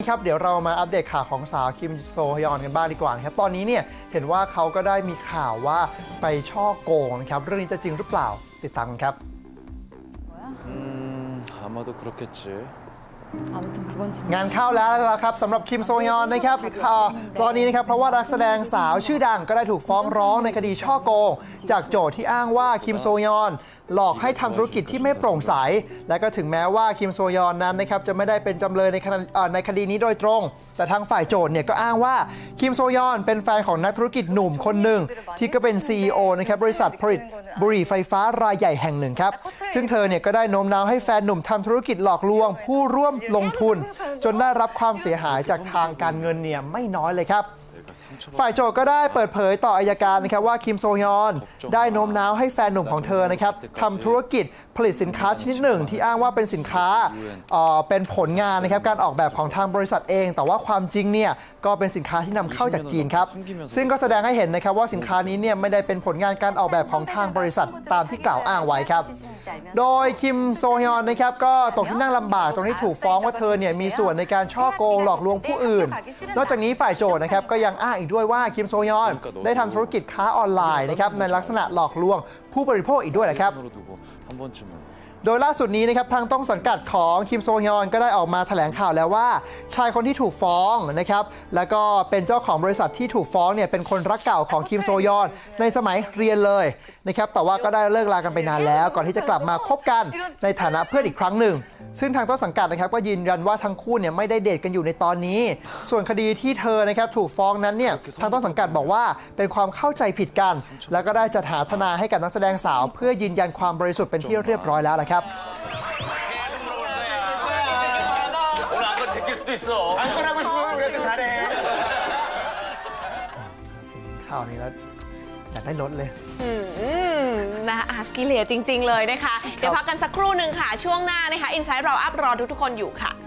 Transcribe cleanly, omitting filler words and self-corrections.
ครับเดี๋ยวเรามาอัปเดตข่าวของสาวคิมโซฮยอนกันบ้างดีกว่าครับตอนนี้เนี่ยเห็นว่าเขาก็ได้มีข่าวว่าไปช่อโกงนะครับเรื่องนี้จะจริงหรือเปล่าติดตามกันครับงานเข้าแล้วครับสำหรับคิมโซฮยอนนะครับตอนนี้นะครับเพราะว่านักแสดงสาวชื่อดังก็ได้ถูกฟ้องร้องในคดีช่อโกงจากโจทก์ที่อ้างว่าคิมโซฮยอนหลอกให้ทำธุรกิจที่ไม่โปร่งใสและก็ถึงแม้ว่าคิมโซฮยอนนั้นนะครับจะไม่ได้เป็นจำเลยในคดีนี้โดยตรงแต่ทางฝ่ายโจทก์เนี่ยก็อ้างว่าคิมโซฮยอนเป็นแฟนของนักธุรกิจหนุ่มคนหนึ่งที่ก็เป็น CEO นะครับบริษัทผลิตบุหรี่ไฟฟ้ารายใหญ่แห่งหนึ่งครับซึ่งเธอเนี่ยก็ได้โน้มน้าวให้แฟนหนุ่มทำธุรกิจหลอกลวงผู้ร่วมลงทุนจนได้รับความเสียหายจากทางการเงินเนี่ยไม่น้อยเลยครับฝ่ายโจทก์ก็ได้เปิดเผยต่ออัยการนะครับว่าคิมโซฮยอนได้โน้มน้าวให้แฟนหนุ่มของเธอนะครับทำธุรกิจผลิตสินค้าชนิดหนึ่งที่อ้างว่าเป็นสินค้าเป็นผลงานนะครับการออกแบบของทางบริษัทเองแต่ว่าความจริงเนี่ยก็เป็นสินค้าที่นำเข้าจากจีนครับซึ่งก็แสดงให้เห็นนะครับว่าสินค้านี้เนี่ยไม่ได้เป็นผลงานการออกแบบของทางบริษัทตามที่กล่าวอ้างไว้ครับโดยคิมโซฮยอนนะครับก็ตกที่นั่งลำบากตรงที่ถูกฟ้องว่าเธอเนี่ยมีส่วนในการช่อโกงหลอกลวงผู้อื่นนอกจากนี้ฝ่ายโจทก์นะครับก็ยังอ้างอีกด้วยว่าคิมโซฮยอนได้ทำธุรกิจค้าออนไลน์นะครับในลักษณะหลอกลวงผู้บริโภคอีกด้วยนะครับโดยล่าสุดนี้นะครับทางต้นสังกัดของคิมโซฮยอนก็ได้ออกมาแถลงข่าวแล้วว่าชายคนที่ถูกฟ้องนะครับแล้วก็เป็นเจ้าของบริษัทที่ถูกฟ้องเนี่ยเป็นคนรักเก่าของคิมโซฮยอนในสมัยเรียนเลยนะครับแต่ว่าก็ได้เลิกลากันไปนานแล้วก่อนที่จะกลับมาคบกันในฐานะเพื่อนอีกครั้งหนึ่งซึ่งทางต้นสังกัดนะครับก็ยืนยันว่าทั้งคู่เนี่ยไม่ได้เดทกันอยู่ในตอนนี้ส่วนคดีที่เธอนะครับถูกฟ้องนั้นเนี่ยทางต้นสังกัดบอกว่าเป็นความเข้าใจผิดกันแล้วก็ได้จัดหาทนายให้กับนักแสดงสาวเพื่อยืนยันความบริสุทธิ์เป็นที่เรียบร้อยแล้วละครับข่าวนี้แล้วอยากได้รถเลยนะกิเลสจริงๆเลยนะคะเดี๋ยวพักกันสักครู่หนึ่งค่ะช่วงหน้านะคะอินไซต์เราอัพรอทุกคนอยู่ค่ะ